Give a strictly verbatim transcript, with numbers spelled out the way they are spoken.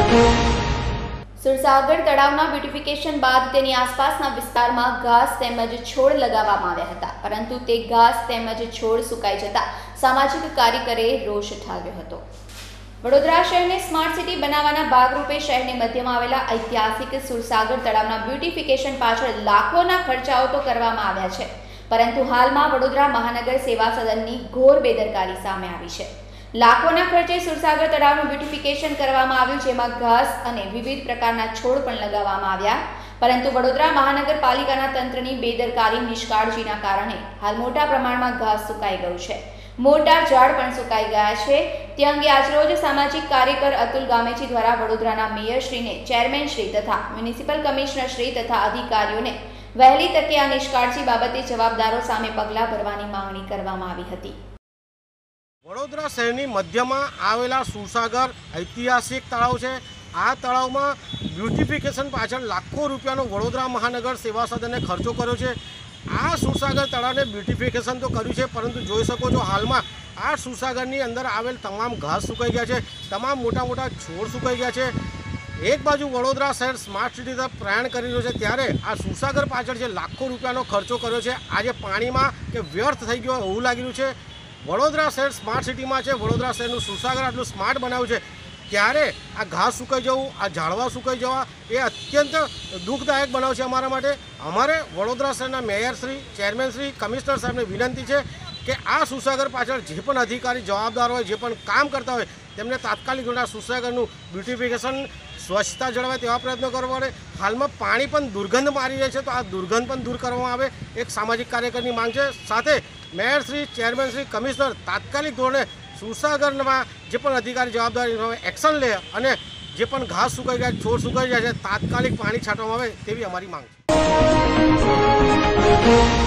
સુરસાગર તળાવના બ્યુટિફિકેશન બાદ તેની આસપાસના વિસ્તારમાં ઘાસ તેમજ છોડ લગાવવામાં આવ્યા હતા, પરંતુ તે ઘાસ તેમજ છોડ સુકાઈ જતા સામાજિક કાર્યકરે રોષ ઠાલવ્યો હતો। વડોદરા શહેરને સ્માર્ટ સિટી બનાવવાના ભાગરૂપે શહેરની મધ્યમાં આવેલા ઐતિહાસિક સુરસાગર તળાવના બ્યુટિફિકેશન પાછળ લાખોના ખર્ચાઓ તો કરવામાં આવ્યા છે, પરંતુ હાલમાં વડોદરા મહાનગર સેવા સદનની ઘોર બેદરકારી સામે આવી છે। લાખોના ખર્ચે સુરસાગર તળાવનું બ્યુટિફિકેશન કરવામાં આવ્યું, જેમાં ઘાસ અને વિવિધ પ્રકારના છોડ પણ લગાવવામાં આવ્યા, પરંતુ વડોદરા મહાનગરપાલિકાના તંત્રની બેદરકારી નિષ્કાળજીના કારણે હાલ મોટા પ્રમાણમાં ઘાસ સુકાઈ ગયું છે, મોટા ઝાડ પણ સુકાઈ ગયા છે। તે અંગે આજરોજ સામાજિક કાર્યકર અતુલ ગામેચી દ્વારા વડોદરાના મેયરશ્રીને, ચેરમેનશ્રી તથા મ્યુનિસિપલ કમિશનરશ્રી તથા અધિકારીઓને વહેલી તકે આ નિષ્કાળજી બાબતે જવાબદારો સામે પગલાં ભરવાની માંગણી કરવામાં આવી હતી। વડોદરા શહેરની મધ્યમાં આવેલા સુરસાગર ઐતિહાસિક તળાવ છે। આ તળાવમાં બ્યુટિફિકેશન પાછળ લાખો રૂપિયાનો વડોદરા મહાનગર સેવા સદને ખર્ચો કર્યો છે। આ સુરસાગર તળાવને બ્યુટિફિકેશન તો કર્યું છે, પરંતુ જોઈ શકો છો હાલમાં આ સુરસાગરની અંદર આવેલ તમામ ઘાસ સુકાઈ ગયા છે, તમામ મોટા મોટા છોડ સુકાઈ ગયા છે। એક બાજુ વડોદરા શહેર સ્માર્ટ સિટી તરફ પ્રયાણ કરી રહ્યું છે, ત્યારે આ સુરસાગર પાછળ જે લાખો રૂપિયાનો ખર્ચો કર્યો છે આજે પાણીમાં કે વ્યર્થ થઈ ગયો એવું લાગી રહ્યું છે। વડોદરા શહેર સ્માર્ટ સિટીમાં છે, વડોદરા શહેરનું સુરસાગર આટલું સ્માર્ટ બનાવ્યું છે, ત્યારે આ ઘાસ સુકાઈ જવું, આ ઝાડવા સુકાઈ જવા એ અત્યંત દુઃખદાયક બનાવ છે અમારા માટે। અમારે વડોદરા શહેરના મેયરશ્રી, ચેરમેનશ્રી, કમિશનર સાહેબને વિનંતી છે કે આ સુરસાગર પાછળ જે પણ અધિકારી જવાબદાર હોય, જે પણ કામ કરતા હોય, તેમને તાત્કાલિક ધોરણે આ સુરસાગરનું બ્યુટિફિકેશન, સ્વચ્છતા જળવાય તેવા પ્રયત્નો કરવા પડે। હાલમાં પાણી પણ દુર્ગંધ મારી રહી છે, તો આ દુર્ગંધ પણ દૂર કરવામાં આવે એક સામાજિક કાર્યકરની માંગ છે। સાથે મેયરશ્રી, ચેરમેનશ્રી, કમિશનર તાત્કાલિક ધોરણે સુરસાગરમાં જે પણ અધિકારી જવાબદારી હોય એક્શન લે અને જે પણ ઘાસ સુકાઈ ગયા, છોડ સુકાઈ ગયા છે, તાત્કાલિક પાણી છાંટવામાં આવે તેવી અમારી માંગ છે।